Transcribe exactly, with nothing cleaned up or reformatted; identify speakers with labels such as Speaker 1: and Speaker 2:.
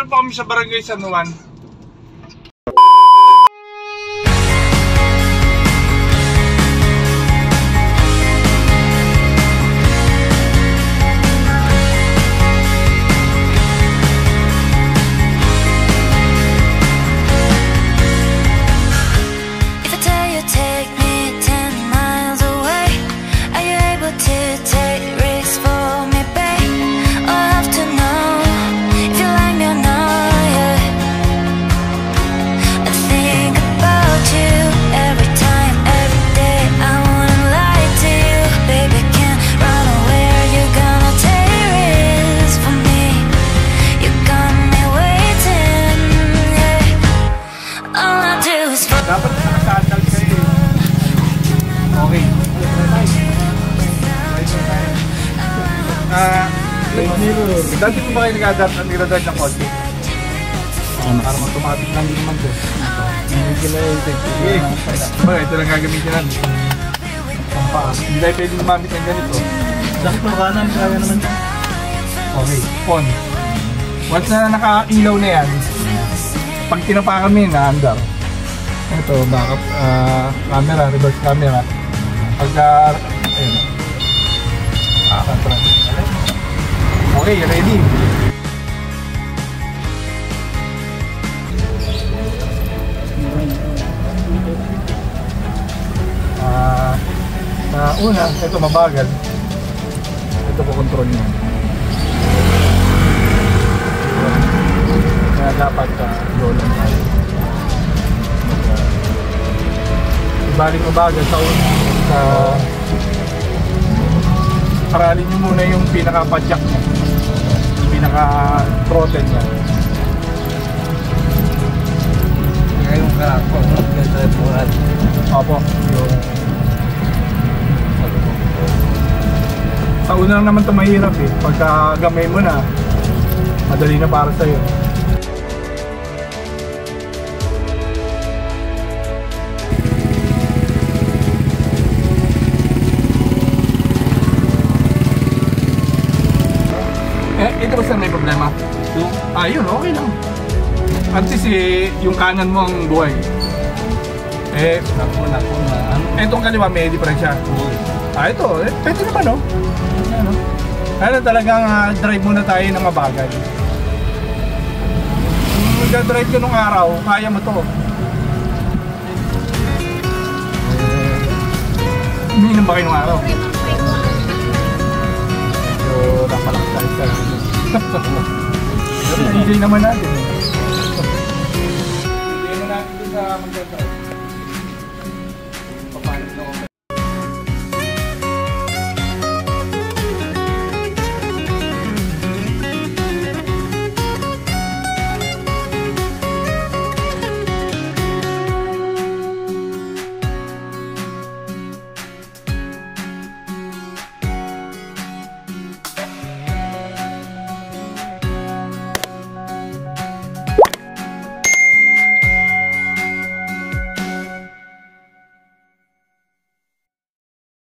Speaker 1: Nandito po kami sa Barangay San Juan. Dapat nakasandal kayo. Okay. Ah, dati mo ba kayo nag-adapt ang nilagay ng kotse? Oo, parang automatic lang din naman doon. Hindi sila yung technique. Ba, ito lang gagamitin natin. Ang paas. Hindi tayo pwede lumamit ng ganito. Sakit mo kanan, kaya naman yan. Okay, on. Once na nakailaw na yan, pag tinapakan mo yun, na-andar. Ito, backup uh, camera, reverse camera. Pagka, ayun. Makakatran. Okay, ready. Ah, uh, sa una, ito mabagal. Ito po control niya. Kaya dapat uh, low lang tayo. Ibalik mo bagal sa una sa aralin nyo muna yung pinaka-padjak nya, yung pinaka-throttle nya. Ngayon ka po, opo, yung sa una lang naman ito mahirap eh. Pagka gamay mo na, madali na para sa'yo. Eh, ito ba sir may problema? So, ah, yun, okay lang. At least eh, yung kanan mo ang buhay. Eh, naku, naku, na. Itong kaliwa may diferensya. Ah, ito, eh, pwede naman, no? Ano? Ano talagang uh, drive muna tayo ng mabagal. Kung nag-drive ka nung araw, kaya mo to. Eh, umiinom ba kayo nung araw? So, napalak tayo sa enjoy naman natin.